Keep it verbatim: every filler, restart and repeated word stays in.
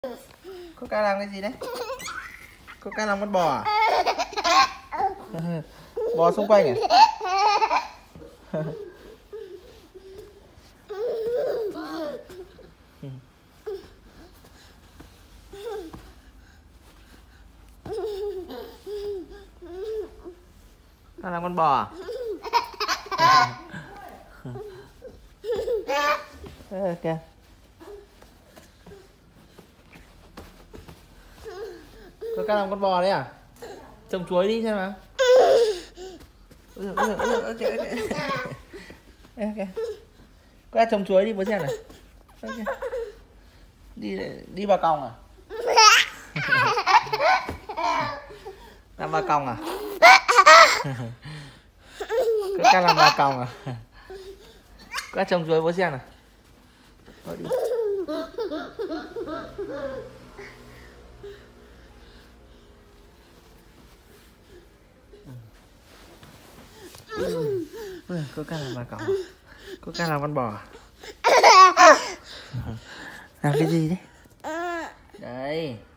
Cô ca làm cái gì đấy? Cô ca làm con bò à? Bò xung quanh à? Ca làm con bò à? Ê, kìa. Cô ca làm con bò đấy à? Trồng chuối đi xem nào. Ôi giời, ôi giời, ôi giời, ôi giời, ôi giời. Ê, kìa. Cô ra trồng chuối đi bố xem này. Okay. Đi đi vào còng à? Làm vào còng à? Cô ca làm vào còng à? Cô ra trồng chuối bố xem nào. Thôi đi. Ừ. Cô ca làm vào còng à? Cô ca làm con bò à? Làm cái gì đấy? Đây.